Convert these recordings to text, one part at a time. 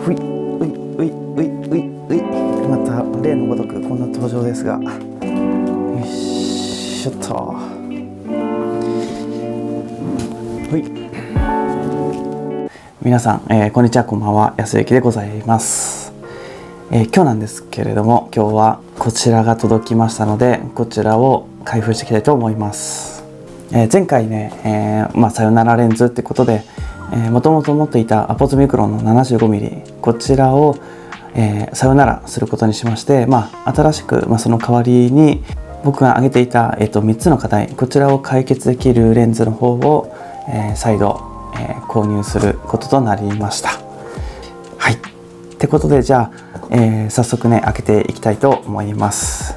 ふい。また例のごとくこんな登場ですが、よいしょっと。皆さん、こんにちは、こんばんは。安幸でございます。今日なんですけれども、今日はこちらが届きましたので、こちらを開封していきたいと思います。前回ね、さよならレンズってことで、もともと持っていたアポズミクロンの 75mm こちらを、さよならすることにしまして、新しく、その代わりに僕が挙げていた、3つの課題、こちらを解決できるレンズの方を、再度、購入することとなりました。はい。ってことで、じゃあ、早速ね開けていきたいと思います。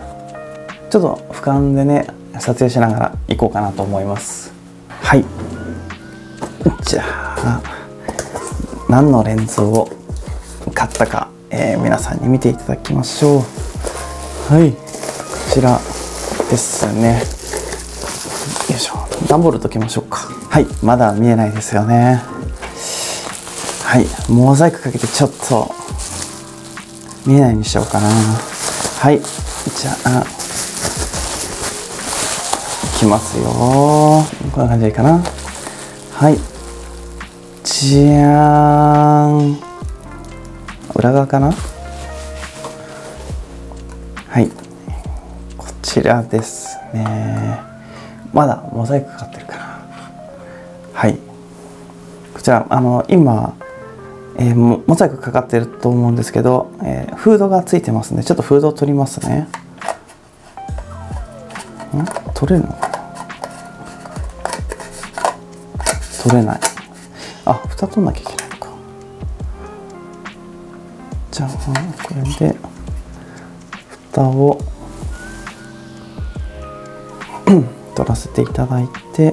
ちょっと俯瞰でね撮影しながらいこうかなと思います。はい。じゃあ何のレンズを買ったか、皆さんに見ていただきましょう。はい、こちらですね。よいしょ。段ボール解きましょうか。はい、まだ見えないですよね。はい、モザイクかけてちょっと見えないにしようかな。はい、じゃあいきますよ。こんな感じでいいかな。はい、じゃーん。裏側かな。はい、こちらですね。まだモザイクかかってるかな。はい、こちら今、モザイクかかってると思うんですけど、フードがついてますね。ちょっとフードを取りますね。取れるのかな。取れない。あ、蓋取んなきゃいけないのか。じゃあこれで蓋を取らせていただいて、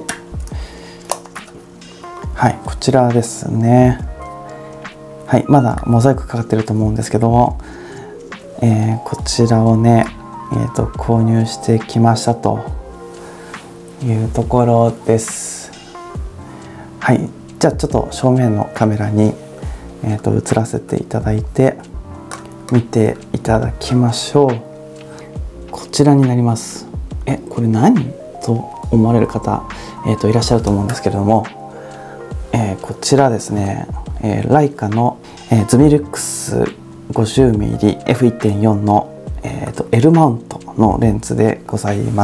はい、こちらですね。はい、まだモザイクかかってると思うんですけども、こちらをね、購入してきましたというところです。はい、じゃあちょっと正面のカメラに、映らせていただいて見ていただきましょう。こちらになります。これ何と思われる方、いらっしゃると思うんですけれども、こちらですね、ライカの、ズミルックス 50mm f1.4 の、L マウントのレンズでございます。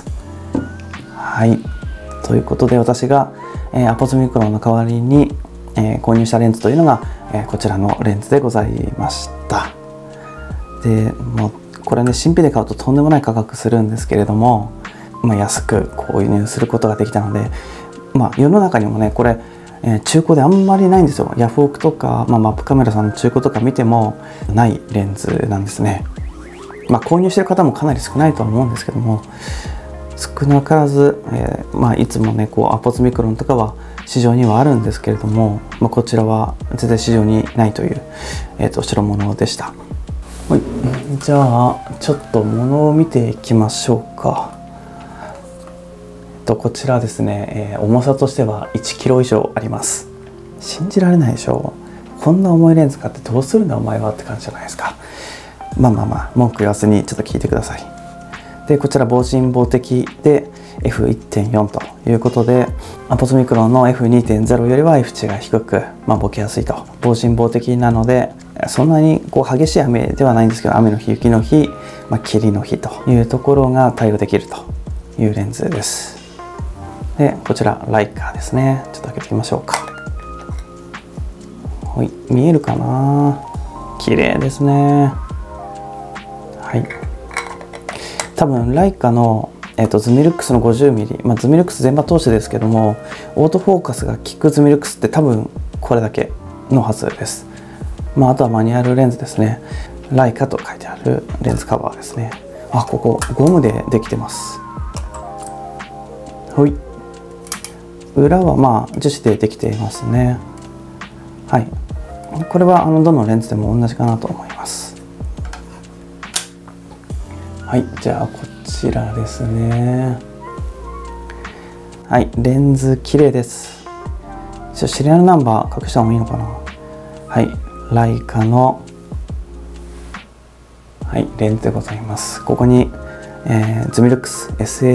はい、ということで私が、アポズミクロンの代わりに、購入したレンズというのが、こちらのレンズでございました。でもうこれね、新品で買うととんでもない価格するんですけれども、安く購入することができたので、世の中にもねこれ、中古であんまりないんですよ。ヤフオクとか、マップカメラさんの中古とか見てもないレンズなんですね。購入してる方もかなり少ないとは思うんですけども、少なからず、いつもねアポズミクロンとかは市場にはあるんですけれども、こちらは全然市場にないという、代物でした。はい、じゃあちょっと物を見ていきましょうか。こちらですね、重さとしては1キロ以上あります。信じられないでしょ。こんな重いレンズ買ってどうするんだお前はって感じじゃないですか。文句言わずにちょっと聞いてください。でこちら防塵防滴で F1.4 ということで、アポズミクロンの F2.0 よりは F 値が低く、ボケやすいと。防塵防滴なのでそんなに激しい雨ではないんですけど、雨の日、雪の日、霧の日というところが対応できるというレンズです。でこちらライカですね。ちょっと開けてみましょうか。はい、見えるかな。綺麗ですね。はい、多分ライカの、ズミルックスの 50mm、ズミルックス全般通してですけども、オートフォーカスが効くズミルックスって多分これだけのはずです。あとはマニュアルレンズですね。ライカと書いてあるレンズカバーですね。ここゴムでできてます。はい、裏は樹脂でできていますね。はい、これはどのレンズでも同じかなと思います。はい、じゃあこちらですね。はい、レンズ綺麗です。シリアルナンバー隠した方がいいのかな。はい、 ライカの、レンズでございます。ここに、ズミルックス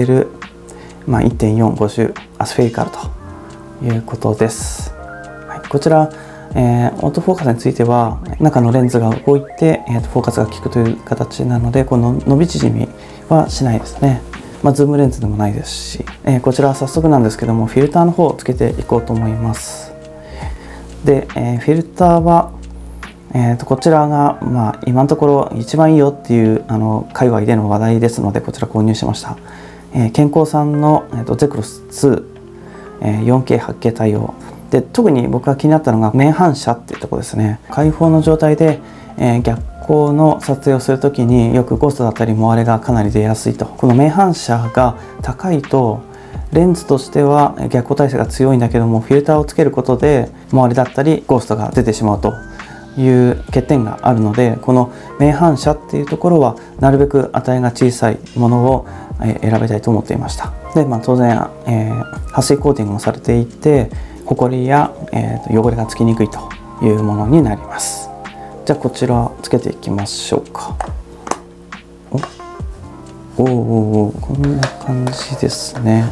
SL、1.450 アスフェリカルということです。こちら、オートフォーカスについては中のレンズが動いて、フォーカスが効くという形なので、この伸び縮みはしないですね。ズームレンズでもないですし、こちらは早速なんですけども、フィルターの方をつけていこうと思います。で、フィルターは、こちらが、今のところ一番いいよっていう界隈での話題ですので、こちら購入しました。健康さんの、ゼクロス2、4K、8K 対応で、特に僕が気になったのが面反射っていうところですね。開放の状態で、逆光の撮影をするときによくゴーストだったりモアレがかなり出やすいと。この面反射が高いとレンズとしては逆光耐性が強いんだけども、フィルターをつけることでモアレだったりゴーストが出てしまうという欠点があるので、この面反射っていうところはなるべく値が小さいものを選びたいと思っていました。で、当然、撥水コーティングもされていて、ホコリや、汚れがつきにくいというものになります。じゃあこちらつけていきましょうか。こんな感じですね。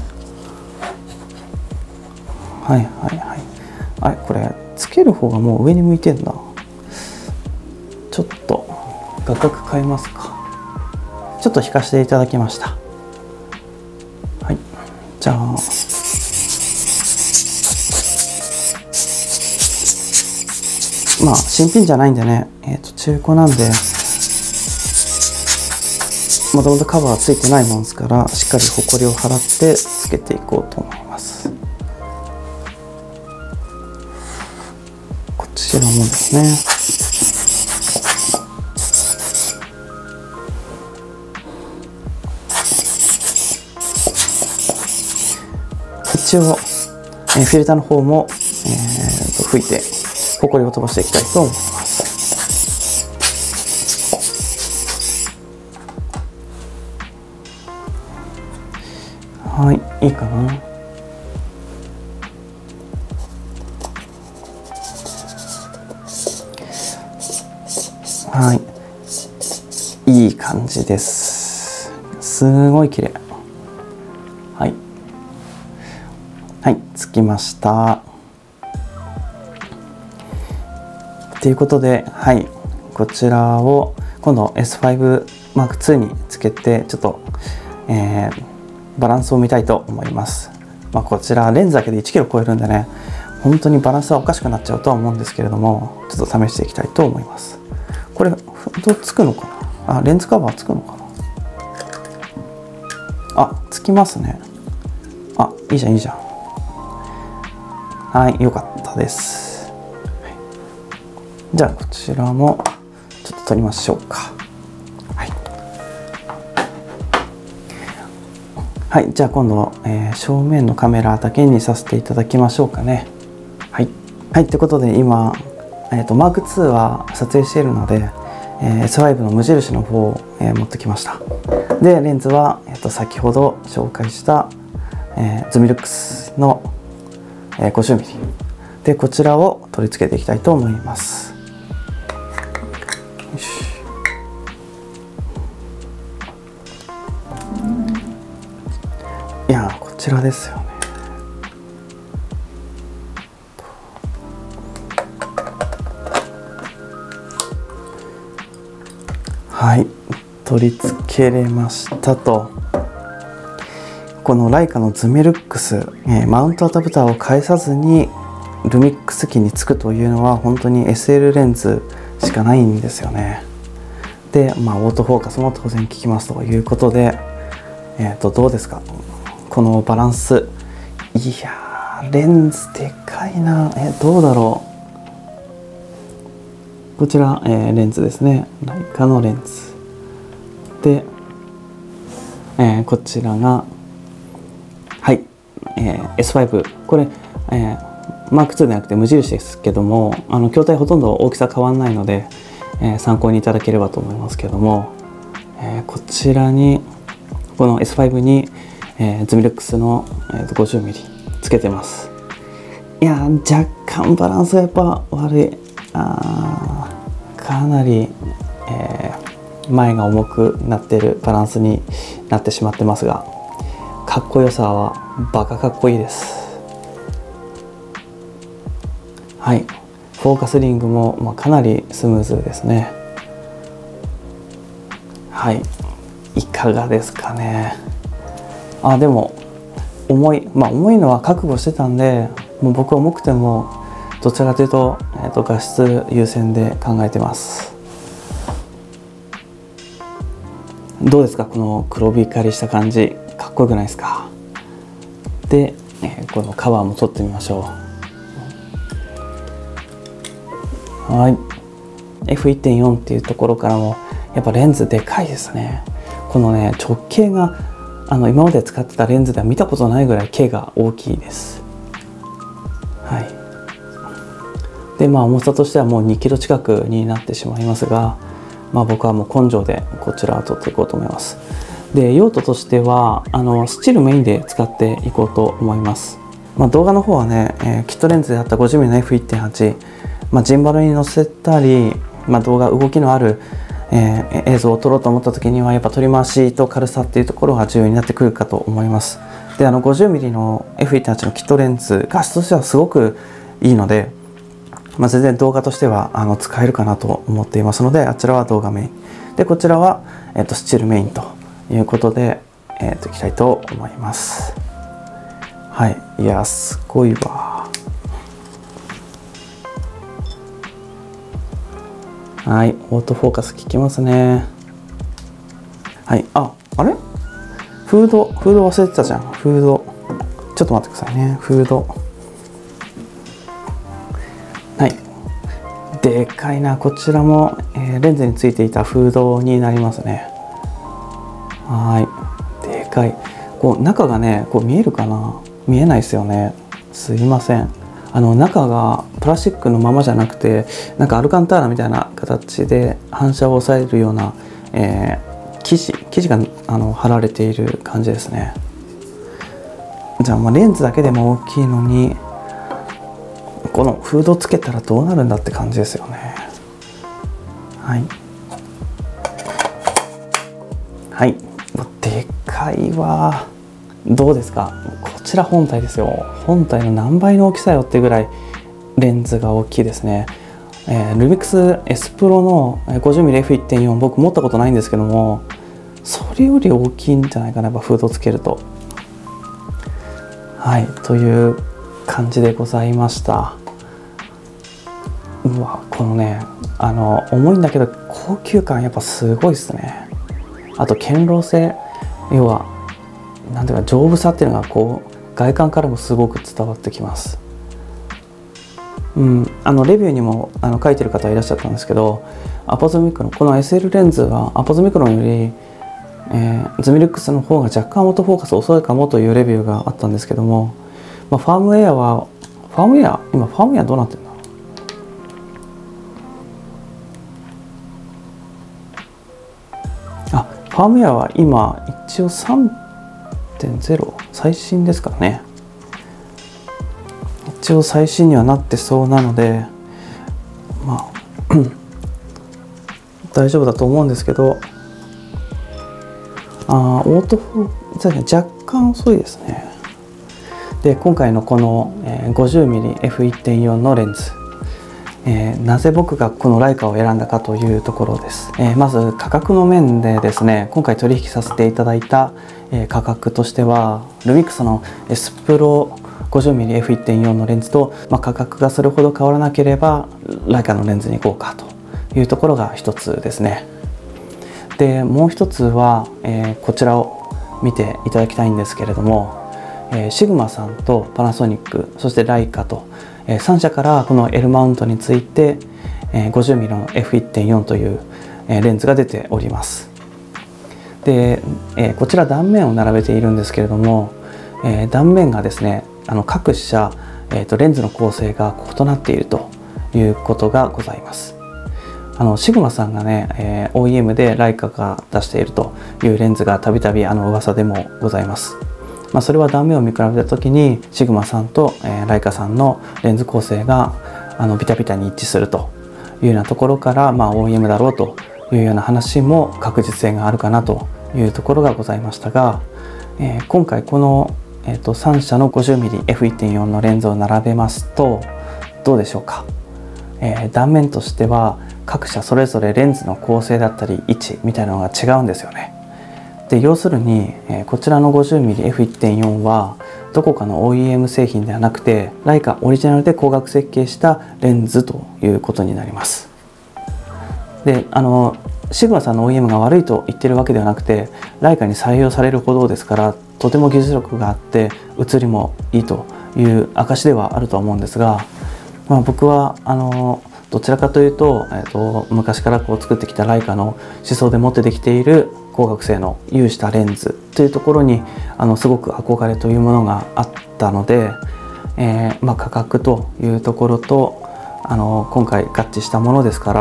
これつける方がもう上に向いてんだ。ちょっと画角変えますか。ちょっと引かせていただきました。じゃあ新品じゃないんでね、中古なんで、もともとカバーついてないもんですから、しっかりホコリを払ってつけていこうと思います。こちらもですね、一応、フィルターの方も、拭いてホコリを飛ばしていきたいと思います。いいかな。いい感じです。すごい綺麗。つきました。ということで、こちらを今度 S5 Mark II につけてちょっと、バランスを見たいと思います。こちらレンズだけで1キロ超えるんでね、本当にバランスはおかしくなっちゃうとは思うんですけれども、ちょっと試していきたいと思います。これ本当つくのかな。レンズカバーつくのかな。つきますね。いいじゃんいいじゃん。よかったです。じゃあこちらもちょっと撮りましょうか。じゃあ今度、正面のカメラだけにさせていただきましょうかね。ということで今、Mark II は撮影しているので、S5 の無印の方を、持ってきました。でレンズは、先ほど紹介した、ズミルックスの、50mm で、こちらを取り付けていきたいと思います。よし。こちらですよね。取り付けれましたと。このライカのズミルックス、マウントアダプターを返さずにルミックス機につくというのは本当に SL レンズしかないんですよね。で、オートフォーカスも当然効きますということで、どうですかこのバランス。レンズでかいな。どうだろう。こちら、レンズですね。ライカのレンズで、こちらがS5。これ、Mark II でなくて無印ですけども、筐体ほとんど大きさ変わらないので、参考にいただければと思いますけども、こちらにこの S5 に、ズミルックスの、50mm つけてます。若干バランスがやっぱ悪い。 かなり、前が重くなっているバランスになってしまってますが、かっこよさはバカかっこいいです。はい、フォーカスリングも、かなりスムーズですね。はい、いかがですかね。でも重いのは覚悟してたんで、もう僕は重くてもどちらかというと、画質優先で考えてます。どうですか、この黒光りした感じ、かっこよくないですか。で、このカバーも撮ってみましょう。はい、 F1.4 っていうところからもやっぱレンズでかいですね。このね、直径が今まで使ってたレンズでは見たことないぐらい径が大きいです。はい、で重さとしてはもう2キロ近くになってしまいますが、僕はもう根性でこちらを撮っていこうと思います。で、用途としてはスチールメインで使っていこうと思います。動画の方はね、キットレンズであった 50mm の F1.8、ジンバルに載せたり、動画動きのある、映像を撮ろうと思った時にはやっぱ取り回しと軽さっていうところが重要になってくるかと思います。で、50mm の F1.8 のキットレンズ、画質としてはすごくいいので、全然動画としては使えるかなと思っていますので、あちらは動画メインで、こちらは、スチールメインということで、いきたいと思います。はい、いやすごいわ。はい、オートフォーカス効きますね。はい、あれフード忘れてたじゃん。フードちょっと待ってくださいね。フード、はい、でかいな。こちらも、レンズについていたフードになりますね。はい、でかい。中がね、見えるかな。見えないですよね。すいません。中がプラスチックのままじゃなくて、なんかアルカンターラみたいな形で反射を抑えるような、生地が貼られている感じですね。じゃあレンズだけでも大きいのに、このフードつけたらどうなるんだって感じですよね。はい、はい、でかいわ。どうですか。こちら本体ですよ。本体の何倍の大きさよってぐらいレンズが大きいですね。ルミックス S プロの 50mm F1.4、僕持ったことないんですけども、それより大きいんじゃないかな、やっぱフードつけると。はい、という感じでございました。うわ、このね、重いんだけど高級感やっぱすごいですね。あと堅牢性、要はなんていうか丈夫さっていうのが外観からもすごく伝わってきます。レビューにも書いてる方いらっしゃったんですけど、アポズミクロン、この SL レンズはアポズミクロンより、ズミルックスの方が若干オートフォーカス遅いかもというレビューがあったんですけども、ファームウェア今ファームウェアどうなってるんだろう。ファームウェアは今一応3.0 最新ですからね。一応最新にはなってそうなので、大丈夫だと思うんですけど、オートフォー若干遅いですね。で、今回のこの 50mm F1.4 のレンズ、なぜ僕がこのライカを選んだかというところです。まず価格の面でですね、今回取引させていただいた、価格としてはルミックスの S プロ 50mm F1.4 のレンズと、価格がそれほど変わらなければライカのレンズに行こうかというところが一つですね。で、もう一つは、こちらを見ていただきたいんですけれども、シグマさんとパナソニック、そしてライカと、3社からこの L マウントについて 50mm の F1.4 というレンズが出ております。で、こちら断面を並べているんですけれども、断面がですね、各社、レンズの構成が異なっているということがございます。シグマさんがね、OEM でライカが出しているというレンズがたびたび噂でもございます。それは断面を見比べた時にシグマさんと、ライカさんのレンズ構成がビタビタに一致するというようなところから、OEM だろうというような話も確実性があるかなというところがございましたが、今回この、3社の 50mmF1.4 のレンズを並べますとどうでしょうか。断面としては各社それぞれレンズの構成だったり位置みたいなのが違うんですよね。で要するに、こちらの 50mmF1.4 はどこかの OEM 製品ではなくてライカオリジナルで光学設計したレンズということになります。でシグマさんの OEM が悪いと言ってるわけではなくて、ライカに採用されるほどですからとても技術力があって写りもいいという証ではあると思うんですが、僕はどちらかというと、昔から作ってきたライカの思想で持ってできている光学性の有したレンズというところにすごく憧れというものがあったので、価格というところと今回合致したものですから、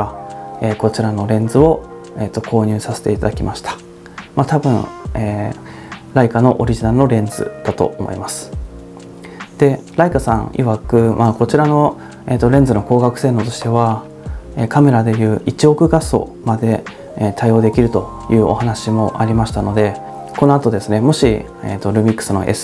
こちらのレンズを、購入させていただきました。多分、ライカのオリジナルのレンズだと思います。でライカさん曰く、こちらの、レンズの光学性能としてはカメラでいう1億画素まで対応できるというお話もありましたので、この後ですね、もし、ルミックスの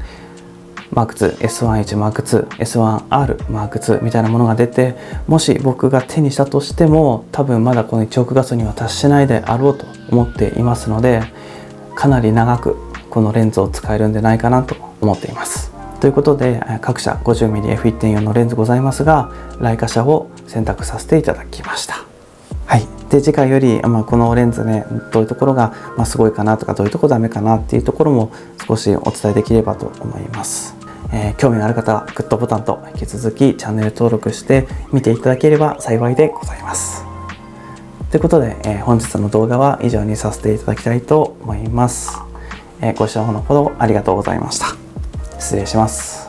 S1、M1、S1H、M2、S1R、M2 みたいなものが出て、もし僕が手にしたとしても多分まだこの1億画素には達しないであろうと思っていますので、かなり長くこのレンズを使えるんじゃないかなと思っています。ということで各社 50mmF1.4 のレンズございますが、ライカ社を選択させていただきました。はい、で次回より、このレンズね、どういうところが、すごいかなとか、どういうところダメかなっていうところも少しお伝えできればと思います。興味のある方はグッドボタンと引き続きチャンネル登録して見ていただければ幸いでございます。ということで、本日の動画は以上にさせていただきたいと思います。ご視聴のほどありがとうございました。失礼します。